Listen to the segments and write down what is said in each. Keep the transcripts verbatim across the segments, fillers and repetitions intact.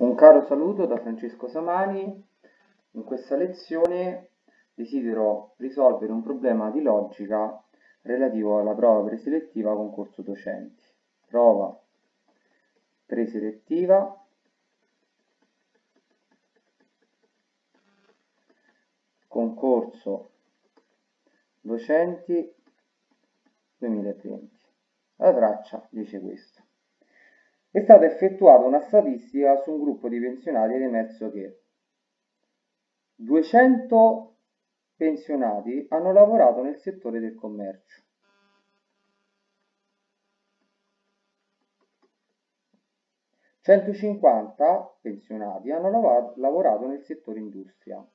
Un caro saluto da Francesco Samani. In questa lezione desidero risolvere un problema di logica relativo alla prova preselettiva concorso docenti. Prova preselettiva concorso docenti duemilaventi. La traccia dice questo. È stata effettuata una statistica su un gruppo di pensionati ed è emerso che duecento pensionati hanno lavorato nel settore del commercio. centocinquanta pensionati hanno lavorato, lavorato nel settore industria.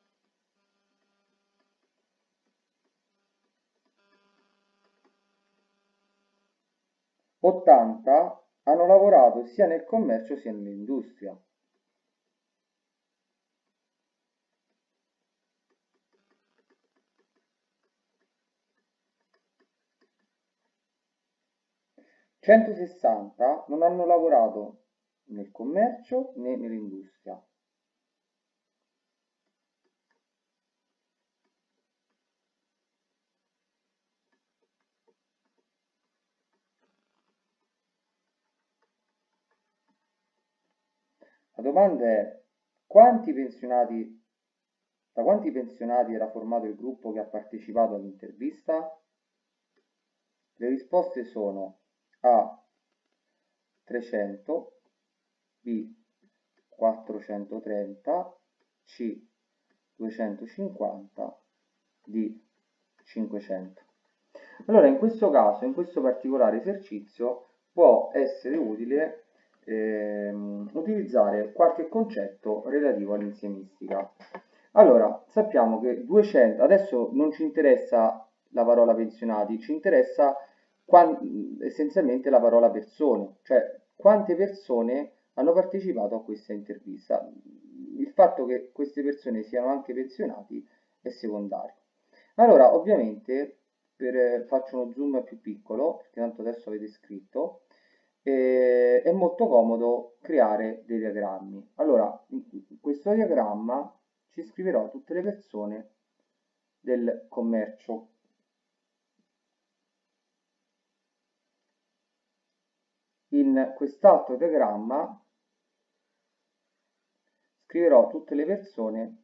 ottanta hanno lavorato sia nel commercio sia nell'industria. centosessanta non hanno lavorato nel commercio né nell'industria. La domanda è: quanti pensionati, da quanti pensionati era formato il gruppo che ha partecipato all'intervista? Le risposte sono A trecento, B quattrocentotrenta, C duecentocinquanta, D cinquecento. Allora, in questo caso, in questo particolare esercizio, può essere utile ehm, utilizzare qualche concetto relativo all'insiemistica. Allora, sappiamo che duecento, adesso non ci interessa la parola pensionati, ci interessa essenzialmente la parola persone, cioè quante persone hanno partecipato a questa intervista. Il fatto che queste persone siano anche pensionati è secondario. Allora, ovviamente, per, faccio uno zoom più piccolo, perché tanto adesso avete scritto, eh, è molto comodo creare dei diagrammi. Allora, in questo diagramma ci scriverò tutte le persone del commercio. In quest'altro diagramma scriverò tutte le persone,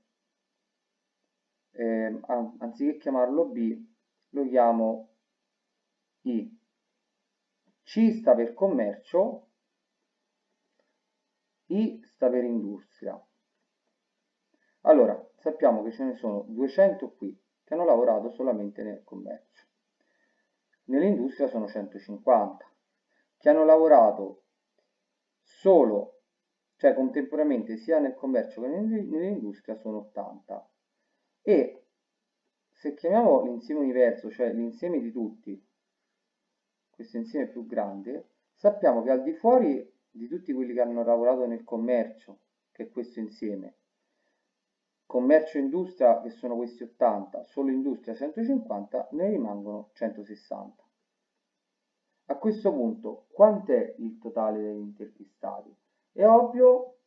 eh, anziché chiamarlo B, lo chiamo I. C sta per commercio, I sta per industria. Allora, sappiamo che ce ne sono duecento qui che hanno lavorato solamente nel commercio. Nell'industria sono centocinquanta che hanno lavorato solo, cioè contemporaneamente sia nel commercio che nell'industria sono ottanta. E se chiamiamo l'insieme universo, cioè l'insieme di tutti, questo insieme più grande, sappiamo che al di fuori di tutti quelli che hanno lavorato nel commercio, che è questo insieme, commercio e industria, che sono questi ottanta, solo industria centocinquanta, ne rimangono centosessanta. A questo punto, quant'è il totale degli intervistati? È ovvio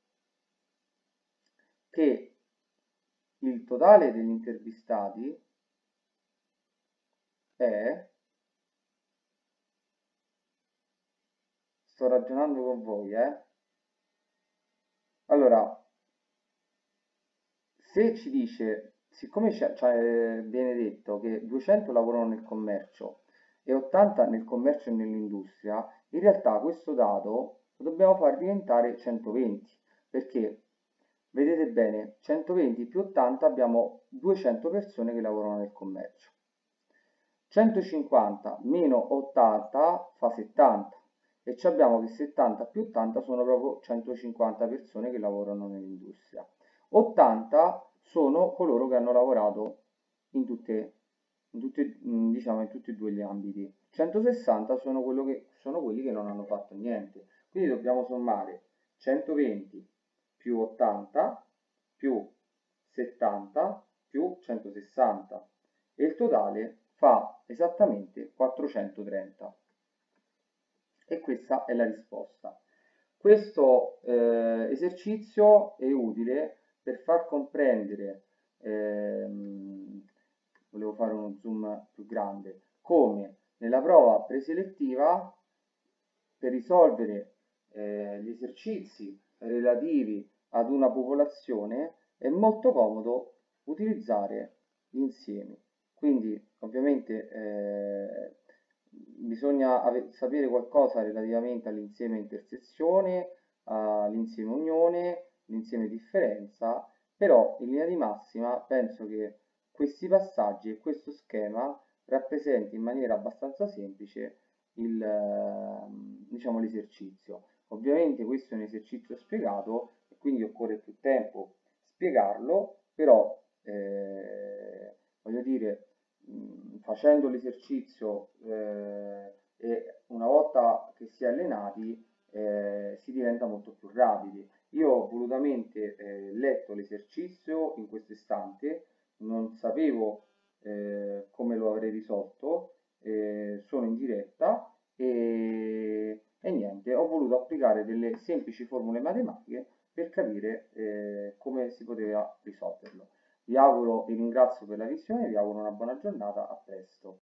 che il totale degli intervistati è, sto ragionando con voi, eh? Allora, se ci dice, siccome cioè, viene detto che duecento lavorano nel commercio e ottanta nel commercio e nell'industria, in realtà questo dato lo dobbiamo far diventare centoventi, perché vedete bene, centoventi più ottanta abbiamo duecento persone che lavorano nel commercio. centocinquanta meno ottanta fa settanta e ci abbiamo che settanta più ottanta sono proprio centocinquanta persone che lavorano nell'industria. ottanta sono coloro che hanno lavorato in tutte, in tutte, diciamo, in tutti e due gli ambiti. centosessanta sono, quello che, sono quelli che non hanno fatto niente. Quindi dobbiamo sommare centoventi più ottanta più settanta più centosessanta e il totale fa esattamente quattrocentotrenta. E questa è la risposta. Questo eh, esercizio è utile per far comprendere, ehm, volevo fare uno zoom più grande, come nella prova preselettiva per risolvere eh, gli esercizi relativi ad una popolazione è molto comodo utilizzare gli insiemi. Quindi ovviamente eh, bisogna sapere qualcosa relativamente all'insieme intersezione, all'insieme unione, l'insieme differenza, però in linea di massima penso che questi passaggi e questo schema rappresenti in maniera abbastanza semplice il, ehm, diciamo, l'esercizio. Ovviamente questo è un esercizio spiegato e quindi occorre più tempo spiegarlo, però eh, voglio dire, mh, facendo l'esercizio eh, e una volta che si è allenati eh, si diventa molto più rapidi. Io ho volutamente eh, letto l'esercizio in questo istante, non sapevo eh, come lo avrei risolto, eh, sono in diretta e, e niente, ho voluto applicare delle semplici formule matematiche per capire eh, come si poteva risolverlo. Vi auguro, vi ringrazio per la visione, vi auguro una buona giornata, a presto.